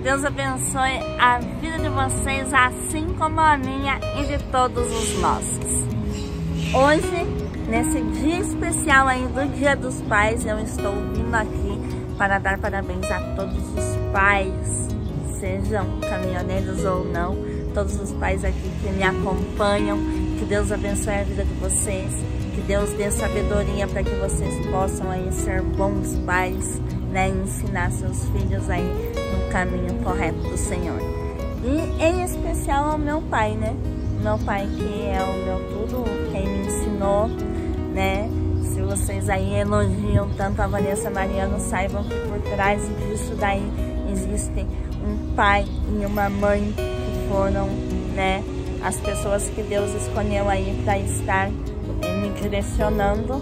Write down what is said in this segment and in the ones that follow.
Deus abençoe a vida de vocês, assim como a minha e de todos os nossos. Hoje, nesse dia especial aí do Dia dos Pais, eu estou vindo aqui para dar parabéns a todos os pais, sejam caminhoneiros ou não, todos os pais aqui que me acompanham. Que Deus abençoe a vida de vocês, que Deus dê sabedoria para que vocês possam aí ser bons pais, né, e ensinar seus filhos aí no caminho correto do Senhor. E em especial ao meu pai, né? Meu pai que é o meu tudo, quem me ensinou, né? Se vocês aí elogiam tanto a Vanessa Mariano, saibam que por trás disso daí existe um pai e uma mãe que foram, né, as pessoas que Deus escolheu aí para estar me direcionando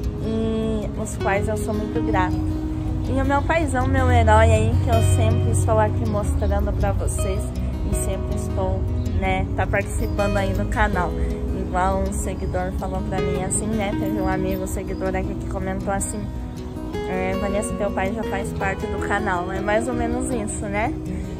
e os quais eu sou muito grata. E o meu paizão, meu herói aí, que eu sempre estou aqui mostrando para vocês e sempre estou, né, tá participando aí do canal. Igual um seguidor falou pra mim assim, né, teve um amigo, seguidor aqui que comentou assim: Vanessa, teu pai já faz parte do canal. É mais ou menos isso, né?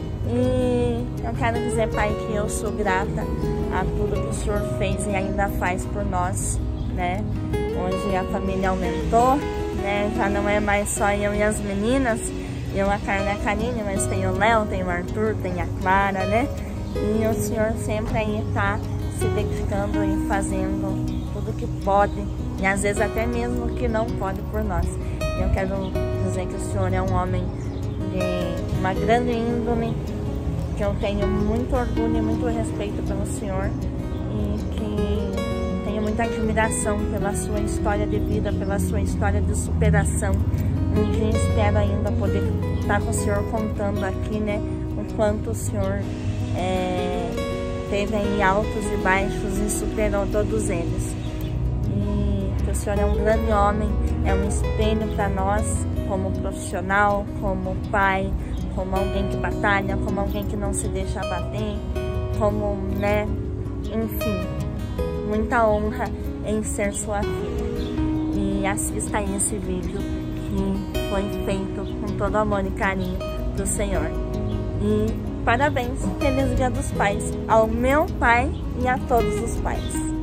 E eu quero dizer, pai, que eu sou grata a tudo que o Senhor fez e ainda faz por nós, né? Hoje a família aumentou, né? Já não é mais só eu e as meninas, eu, a Carla e a Karine, mas tem o Léo, tem o Arthur, tem a Clara, né? E o Senhor sempre aí tá se dedicando e fazendo tudo que pode, e às vezes até mesmo que não pode por nós. Eu quero dizer que o Senhor é um homem de uma grande índole, que eu tenho muito orgulho e muito respeito pelo Senhor, e que tenho muita admiração pela sua história de vida, pela sua história de superação. Um dia espero ainda poder estar com o Senhor contando aqui, né, o quanto o Senhor teve aí altos e baixos e superou todos eles. E que o Senhor é um grande homem, é um espelho para nós, como profissional, como pai, como alguém que batalha, como alguém que não se deixa abater, como, né, enfim, muita honra em ser sua filha. E assista aí esse vídeo que foi feito com todo amor e carinho do Senhor. E parabéns, feliz Dia dos Pais ao meu pai e a todos os pais.